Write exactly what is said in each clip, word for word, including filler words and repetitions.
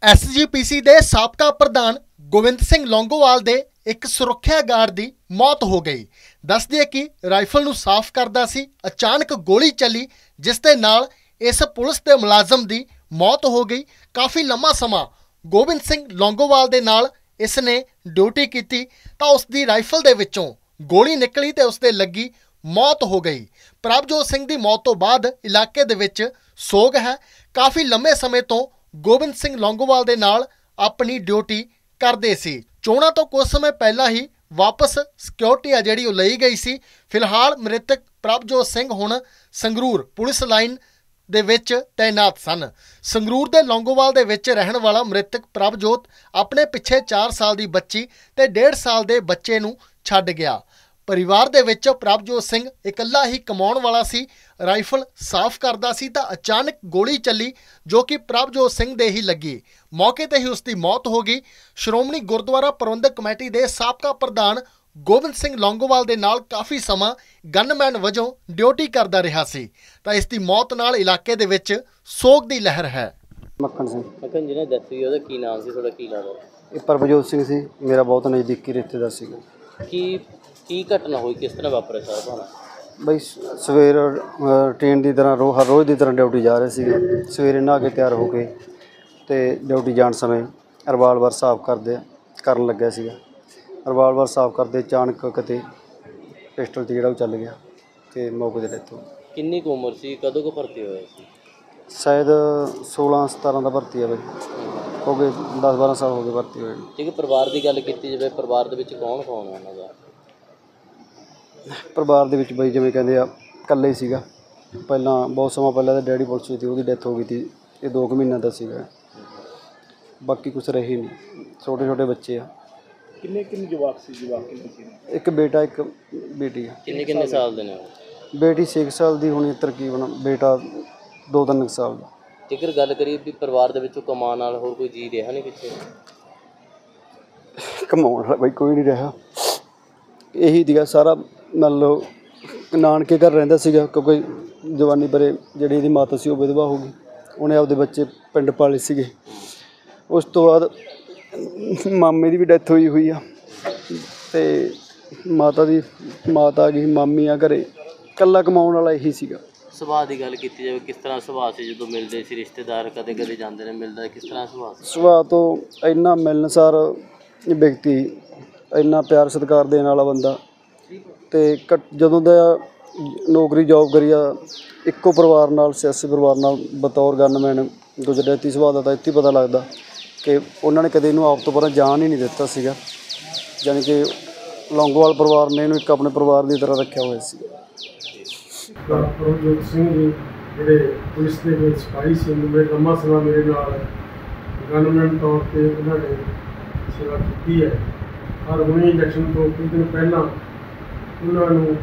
S ਜੀ ਪੀ ਸੀ ਦੇ ਸਾਬਕਾ ਪ੍ਰਧਾਨ ਗੋਬਿੰਦ ਸਿੰਘ ਲੌਂਗੋਵਾਲ ਦੇ ਇੱਕ ਸੁਰੱਖਿਆ ਗਾਰਡ ਦੀ ਮੌਤ ਹੋ ਗਈ। ਦੱਸ ਦਈਏ ਕਿ ਰਾਈਫਲ ਨੂੰ ਸਾਫ਼ ਕਰਦਾ ਸੀ, ਅਚਾਨਕ ਗੋਲੀ ਚੱਲੀ ਜਿਸ ਦੇ ਨਾਲ ਇਸ ਪੁਲਿਸ ਦੇ ਮੁਲਾਜ਼ਮ ਦੀ ਮੌਤ ਹੋ ਗਈ। ਕਾਫੀ ਲੰਮਾ ਸਮਾਂ ਗੋਬਿੰਦ ਸਿੰਘ ਲੌਂਗੋਵਾਲ ਦੇ ਨਾਲ ਇਸ ਨੇ ਡਿਊਟੀ ਕੀਤੀ ਤਾਂ ਉਸ ਦੀ ਰਾਈਫਲ ਦੇ ਵਿੱਚੋਂ ਗੋਲੀ ਨਿਕਲੀ ਤੇ ਉਸ ਦੇ ਲੱਗੀ ਮੌਤ ਹੋ ਗਈ। ਪ੍ਰਭਜੋਤ ਸਿੰਘ ਦੀ ਮੌਤ ਤੋਂ ਬਾਅਦ ਇਲਾਕੇ ਦੇ ਵਿੱਚ ਸੋਗ ਹੈ। ਕਾਫੀ ਲੰਮੇ ਸਮੇਂ ਤੋਂ ਗੋਬਿੰਦ ਸਿੰਘ ਲੌਂਗੋਵਾਲ ਦੇ ਨਾਲ ਆਪਣੀ ਡਿਊਟੀ ਕਰਦੇ ਸੀ। ਚੋਣਾਂ ਤੋਂ ਕੁਝ ਸਮੇਂ ਪਹਿਲਾਂ ਹੀ ਵਾਪਸ ਸਿਕਿਉਰਿਟੀ ਆ ਜਿਹੜੀ ਉਹ ਲਈ ਗਈ ਸੀ। ਫਿਲਹਾਲ ਮ੍ਰਿਤਕ ਪ੍ਰਭਜੋਤ ਸਿੰਘ ਹੁਣ ਸੰਗਰੂਰ ਪੁਲਿਸ ਲਾਈਨ ਦੇ ਵਿੱਚ ਤੈਨਾਤ ਸਨ। ਸੰਗਰੂਰ ਦੇ ਲੌਂਗੋਵਾਲ ਦੇ ਵਿੱਚ ਰਹਿਣ ਵਾਲਾ ਮ੍ਰਿਤਕ ਪ੍ਰਭਜੋਤ ਆਪਣੇ ਪਿੱਛੇ ਚਾਰ ਸਾਲ ਦੀ ਬੱਚੀ ਤੇ ਡੇਢ ਸਾਲ ਦੇ ਬੱਚੇ ਨੂੰ ਛੱਡ ਗਿਆ। ਪਰਿਵਾਰ ਦੇ ਵਿੱਚ ਪ੍ਰਭਜੋਤ ਸਿੰਘ ਇਕੱਲਾ ਹੀ ਕਮਾਉਣ ਵਾਲਾ ਸੀ। ਰਾਈਫਲ ਸਾਫ਼ ਕਰਦਾ ਸੀ ਤਾਂ ਅਚਾਨਕ ਗੋਲੀ ਚੱਲੀ ਜੋ ਕਿ ਪ੍ਰਭਜੋਤ ਸਿੰਘ ਦੇ ਹੀ ਲੱਗੀ। ਮੌਕੇ ਤੇ ਹੀ ਉਸ ਦੀ ਮੌਤ ਹੋ ਗਈ। ਸ਼੍ਰੋਮਣੀ ਗੁਰਦੁਆਰਾ ਪ੍ਰਬੰਧਕ ਕਮੇਟੀ ਦੇ ਸਾਬਕਾ ਪ੍ਰਧਾਨ ਗੋਬਿੰਦ ਸਿੰਘ ਲੌਂਗੋਵਾਲ ਦੇ ਨਾਲ ਕਾਫੀ ਸਮਾਂ ਗਨਮੈਨ ਵਜੋਂ ਡਿਊਟੀ ਕਰਦਾ ਰਿਹਾ ਸੀ ਤਾਂ ਇਸ ਦੀ ਮੌਤ ਨਾਲ ਇਲਾਕੇ ਦੇ ਵਿੱਚ ਸੋਗ ਦੀ ਲਹਿਰ ਹੈ। ਮੱਖਣ ਸਿੰਘ ਮੱਖਣ ਜਿਹਨੇ ਡੈਥ ਹੋਈ ਉਹਦਾ ਕੀ ਨਾਮ ਸੀ, ਤੁਹਾਡਾ ਕੀ ਲੱਗਦਾ? ਇਹ ਪ੍ਰਭਜੋਤ ਸਿੰਘ ਸੀ, ਮੇਰਾ ਬਹੁਤ ਨਜ਼ਦੀਕੀ ਰਿਸ਼ਤੇਦਾਰ ਸੀਗਾ। ਕੀ ਕੀ ਘਟਨਾ ਹੋਈ, ਕਿਸ ਤਰ੍ਹਾਂ ਵਾਪਰਿਆ ਸਾਰਾ ਭਾਣਾ? ਬਈ ਸਵੇਰ ਟ੍ਰੇਨ ਦੀ ਤਰ੍ਹਾਂ ਰੋ ਹਰ ਰੋਜ਼ ਦੀ ਤਰ੍ਹਾਂ ਡਿਊਟੀ ਜਾ ਰਹੇ ਸੀਗੇ। ਸਵੇਰੇ ਨਹਾ ਕੇ ਤਿਆਰ ਹੋ ਕੇ ਤੇ ਡਿਊਟੀ ਜਾਣ ਸਮੇਂ ਰਿਵਾਲਵਰ ਸਾਫ਼ ਕਰਦੇ ਕਰਨ ਲੱਗਿਆ ਸੀਗਾ। ਰਿਵਾਲਵਰ ਸਾਫ਼ ਕਰਦੇ ਅਚਾਨਕ ਕਿਤੇ ਪਿਸਟਲ 'ਤੇ ਜਿਹੜਾ ਉਹ ਚੱਲ ਗਿਆ ਤੇ ਮੌਕੇ 'ਤੇ ਡੈਥ ਹੋ ਗਈ। ਕਿੰਨੀ ਕੁ ਉਮਰ ਸੀ, ਕਦੋਂ ਕੁ ਭਰਤੀ ਹੋਇਆ ਸੀ? ਸ਼ਾਇਦ ਸੋਲਾਂ ਸਤਾਰਾਂ ਦਾ ਭਰਤੀ ਆ ਬਈ, ਹੋ ਗਏ ਦਸ ਬਾਰਾਂ ਸਾਲ ਹੋ ਗਏ ਭਰਤੀ ਹੋਏ। ਠੀਕ ਹੈ, ਪਰਿਵਾਰ ਦੀ ਗੱਲ ਕੀਤੀ ਜਾਵੇ, ਪਰਿਵਾਰ ਦੇ ਵਿੱਚ ਕੌਣ ਕੌਣ ਹੈ ਉਹਨਾਂ ਦਾ? ਪਰਿਵਾਰ ਦੇ ਵਿੱਚ ਬਈ ਜਿਵੇਂ ਕਹਿੰਦੇ ਆ ਇਕੱਲੇ ਹੀ ਸੀਗਾ। ਪਹਿਲਾਂ ਬਹੁਤ ਸਮਾਂ ਪਹਿਲਾਂ ਤਾਂ ਡੈਡੀ ਪੁਲਿਸ ਵਿੱਚ ਸੀ, ਉਹਦੀ ਡੈਥ ਹੋ ਗਈ ਸੀ। ਇਹ ਦੋ ਕੁ ਮਹੀਨਿਆਂ ਦਾ ਸੀਗਾ। ਬਾਕੀ ਕੁਛ ਰਹੀ ਨਹੀਂ, ਛੋਟੇ ਛੋਟੇ ਬੱਚੇ ਆ। ਕਿੰਨੇ ਕਿੰਨੇ ਜਵਾਕ ਸੀ? ਜਵਾਕ ਕਿੰਨੇ ਸੀ? ਇੱਕ ਬੇਟਾ ਇੱਕ ਬੇਟੀ ਆ। ਕਿੰਨੇ ਕਿੰਨੇ ਸਾਲ ਦੇ ਨੇ ਉਹ? ਬੇਟੀ ਛੇ ਸਾਲ ਦੀ ਹੋਣੀ ਤਕਰੀਬਨ, ਬੇਟਾ ਦੋ ਤਿੰਨ ਸਾਲ ਦਾ। ਜੇਕਰ ਗੱਲ ਕਰੀਏ ਵੀ ਪਰਿਵਾਰ ਦੇ ਵਿੱਚੋਂ ਕਮਾਉਣ ਨਾਲ ਹੋਰ ਕੋਈ ਜੀ ਰਿਹਾ ਨਹੀਂ ਪਿੱਛੇ? ਕਮਾਉਣ ਵਾਲਾ ਬਈ ਕੋਈ ਨਹੀਂ ਰਿਹਾ। ਇਹੀ ਸੀਗਾ ਸਾਰਾ। ਮੰਨ ਲਓ ਨਾਨਕੇ ਘਰ ਰਹਿੰਦਾ ਸੀਗਾ ਕਿਉਂਕਿ ਜਵਾਨੀ ਪਰੇ ਜਿਹੜੀ ਇਹਦੀ ਮਾਤਾ ਸੀ ਉਹ ਵਿਧਵਾ ਹੋ ਗਈ। ਉਹਨੇ ਆਪਦੇ ਬੱਚੇ ਪਿੰਡ ਪਾਲੇ ਸੀਗੇ। ਉਸ ਤੋਂ ਬਾਅਦ ਮਾਮੇ ਦੀ ਵੀ ਡੈਥ ਹੋਈ ਹੋਈ ਆ ਤੇ ਮਾਤਾ ਦੀ ਮਾਤਾ ਆ ਗਈ, ਮਾਮੀ ਆ ਘਰੇ। ਇਕੱਲਾ ਕਮਾਉਣ ਵਾਲਾ ਇਹੀ ਸੀਗਾ। ਸੁਭਾਅ ਦੀ ਗੱਲ ਕੀਤੀ ਜਾਵੇ, ਕਿਸ ਤਰ੍ਹਾਂ ਸੁਭਾਅ ਸੀ? ਜਦੋਂ ਮਿਲਦੇ ਸੀ ਰਿਸ਼ਤੇਦਾਰ, ਕਦੇ ਕਦੇ ਜਾਂਦੇ ਨੇ, ਮਿਲਦਾ ਕਿਸ ਤਰ੍ਹਾਂ ਸੁਭਾਅ ਸੀ? ਸੁਭਾਅ ਤੋਂ ਇੰਨਾ ਮਿਲਣਸਾਰ ਵਿਅਕਤੀ, ਇੰਨਾ ਪਿਆਰ ਸਤਿਕਾਰ ਦੇਣ ਵਾਲਾ ਬੰਦਾ। ਤੇ ਜਦੋਂ ਦਾ ਨੌਕਰੀ ਜੋਬ ਕਰੀ ਆ ਇੱਕੋ ਪਰਿਵਾਰ ਨਾਲ, ਸਿਆਸੀ ਪਰਿਵਾਰ ਨਾਲ ਬਤੌਰ ਗਨਮੈਨ ਗੁਜ਼ਰਿਆ। ਇੱਥੇ ਸੁਭਾਅ ਦਾ ਤਾਂ ਇੱਥੇ ਪਤਾ ਲੱਗਦਾ ਕਿ ਉਹਨਾਂ ਨੇ ਕਦੇ ਇਹਨੂੰ ਆਪ ਤੋਂ ਪਰਾਂ ਜਾਣ ਹੀ ਨਹੀਂ ਦਿੱਤਾ ਸੀਗਾ। ਯਾਨੀ ਕਿ ਲੌਂਗੋਵਾਲ ਪਰਿਵਾਰ ਨੇ ਇਹਨੂੰ ਇੱਕ ਆਪਣੇ ਪਰਿਵਾਰ ਦੀ ਤਰ੍ਹਾਂ ਰੱਖਿਆ ਹੋਇਆ ਸੀ। ਪ੍ਰਭਜੋਤ ਸਿੰਘ ਜੀ ਜਿਹੜੇ ਪੁਲਿਸ ਦੇ ਵਿੱਚ ਸਿਪਾਹੀ ਸੀ, ਮੇਰੇ ਲੰਮਾ ਸਮਾਂ ਮੇਰੇ ਨਾਲ ਗਨਮੈਨ ਤੌਰ 'ਤੇ ਉਹਨਾਂ ਨੇ ਸੇਵਾ ਕੀਤੀ ਹੈ। ਹਰ ਹੁਣੇ ਇਲੈਕਸ਼ਨ ਤੋਂ ਕੁਝ ਦਿਨ ਪਹਿਲਾਂ ਉਹਨਾਂ ਨੂੰ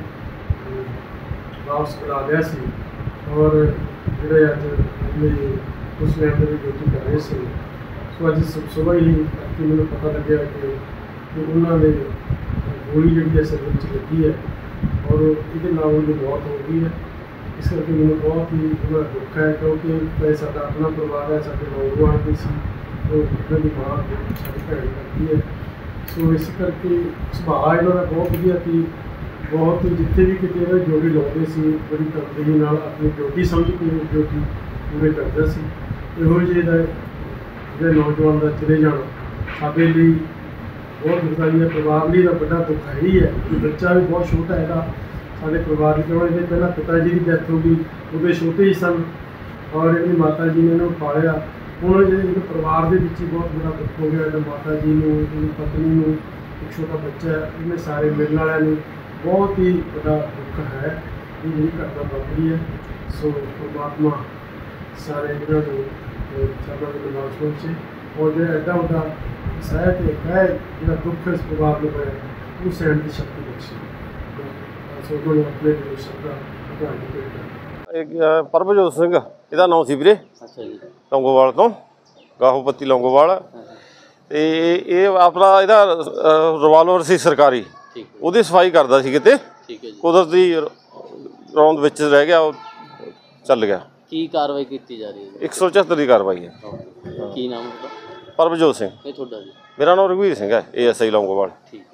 ਵਾਪਸ ਕਰਾ ਲਿਆ ਸੀ ਔਰ ਜਿਹੜੇ ਅੱਜ ਮੇਰੇ ਉਸ ਲੈਣ ਦੇ ਡਿਊਟੀ ਕਰ ਰਹੇ ਸੀ। ਸੋ ਅੱਜ ਸੁਬਾਹ ਹੀ ਕਿ ਮੈਨੂੰ ਪਤਾ ਲੱਗਿਆ ਕਿ ਉਹਨਾਂ ਦੇ ਗੋਲੀ ਜਿਹੜੀ ਹੈ ਸਿਰ ਵਿੱਚ ਲੱਗੀ ਹੈ ਔਰ ਇਹਦੇ ਨਾਲ ਉਹਦੀ ਮੌਤ ਹੋ ਗਈ ਹੈ। ਇਸ ਕਰਕੇ ਮੈਨੂੰ ਬਹੁਤ ਹੀ ਉਹਦਾ ਦੁੱਖ ਹੈ ਕਿਉਂਕਿ ਸਾਡਾ ਆਪਣਾ ਪਰਿਵਾਰ ਹੈ, ਸਾਡੇ ਨੌਜਵਾਨ ਵੀ ਸੀ, ਉਹ ਇਹਨਾਂ ਦੀ ਮਾਂ ਸਾਡੀ ਭੈਣ ਕਰਦੀ ਹੈ। ਸੋ ਇਸ ਕਰਕੇ ਸੁਭਾਅ ਇਹਨਾਂ ਦਾ ਬਹੁਤ ਵਧੀਆ ਸੀ। ਬਹੁਤ ਜਿੱਥੇ ਵੀ ਕਿਤੇ ਇਹਨਾਂ ਡਿਊਟੀ ਲਾਉਂਦੇ ਸੀ ਬੜੀ ਤਬਦੀਲੀ ਨਾਲ ਆਪਣੀ ਡਿਊਟੀ ਸਮਝ ਕੇ ਡਿਊਟੀ ਪੂਰੇ ਕਰਦਾ ਸੀ। ਇਹੋ ਜਿਹੇ ਦਾ ਜਿਹੜੇ ਨੌਜਵਾਨ ਦਾ ਚਲੇ ਜਾਣਾ ਸਾਡੇ ਲਈ ਬਹੁਤ ਦੁਖਦਾਈ ਹੈ। ਪਰਿਵਾਰ ਲਈ ਤਾਂ ਵੱਡਾ ਦੁੱਖ ਹੈ ਹੀ ਹੈ। ਬੱਚਾ ਵੀ ਬਹੁਤ ਛੋਟਾ ਹੈਗਾ ਸਾਡੇ ਪਰਿਵਾਰ ਦੀ। ਕਿਉਂ ਇਹਦੇ ਪਹਿਲਾਂ ਪਿਤਾ ਜੀ ਦੀ ਡੈਥ ਹੋ ਗਈ, ਉਹਦੇ ਛੋਟੇ ਹੀ ਸਨ ਔਰ ਇਹਦੀ ਮਾਤਾ ਜੀ ਨੇ ਇਹਨੂੰ ਪਾਲਿਆ। ਹੁਣ ਜਿਹੜੇ ਪਰਿਵਾਰ ਦੇ ਵਿੱਚ ਹੀ ਬਹੁਤ ਬੜਾ ਦੁੱਖ ਹੋ ਗਿਆ। ਮਾਤਾ ਜੀ ਨੂੰ, ਇਹਦੀ ਪਤਨੀ ਨੂੰ, ਇੱਕ ਛੋਟਾ ਬੱਚਾ ਹੈ, ਇਹਨੇ ਸਾਰੇ ਮਿਲਣ ਵਾਲਿਆਂ ਨੂੰ ਬਹੁਤ ਹੀ ਵੱਡਾ ਦੁੱਖ ਹੈ ਇਹ ਜਿਹੜੀ ਘਟਨਾ ਵਾਪਰੀ ਹੈ। ਸੋ ਪਰਮਾਤਮਾ ਸਾਰੇ ਇਹਨਾਂ ਨੂੰ ਸਾਡਾ ਨਾਲ ਪਹੁੰਚੇ ਔਰ ਜਿਹੜਾ ਐਡਾ ਵੱਡਾ ਸਹਿਤ ਹੈ ਜਿਹੜਾ ਦੁੱਖ ਇਸ ਪਰਿਵਾਰ ਨੂੰ ਹੋਇਆ ਉਹ ਸਹਿਣ ਦੀ ਸ਼ਕਤੀ ਬਖਸ਼ੇ। ਸੋ ਉਹਨਾਂ ਆਪਣੇ ਦਿਲੋਂ ਸ਼ਬਦਾਂ ਇਹ ਪ੍ਰਭਜੋਤ ਸਿੰਘ ਇਹਦਾ ਨਾਮ ਸੀ ਵੀਰੇ। ਅੱਛਾ ਜੀ। ਲੌਂਗੋਵਾਲ ਤੋਂ, ਗਾਹੋਪੱਤੀ ਲੌਂਗੋਵਾਲ। ਤੇ ਇਹ ਆਪਣਾ ਇਹਦਾ ਰਿਵਾਲਵਰ ਸੀ ਸਰਕਾਰੀ, ਉਹਦੀ ਸਫਾਈ ਕਰਦਾ ਸੀ ਕਿਤੇ। ਠੀਕ ਹੈ ਜੀ। ਕੁਦਰਤੀ ਰੌਂਦ ਵਿੱਚ ਰਹਿ ਗਿਆ, ਉਹ ਚੱਲ ਗਿਆ। ਕੀ ਕਾਰਵਾਈ ਕੀਤੀ ਜਾ ਰਹੀ ਹੈ? ਇੱਕ ਸੌ ਚੁਹੱਤਰ ਦੀ ਕਾਰਵਾਈ ਹੈ। ਕੀ ਨਾਮ ਹੈ? ਪਰਮਜੋਤ ਸਿੰਘ। ਇਹ ਤੁਹਾਡਾ ਜੀ? ਮੇਰਾ ਨਾਮ ਰਘਵੀਰ ਸਿੰਘ ਹੈ, ਏ ਐਸ ਆਈ ਲੌਂਗੋਵਾਲ। ਠੀਕ।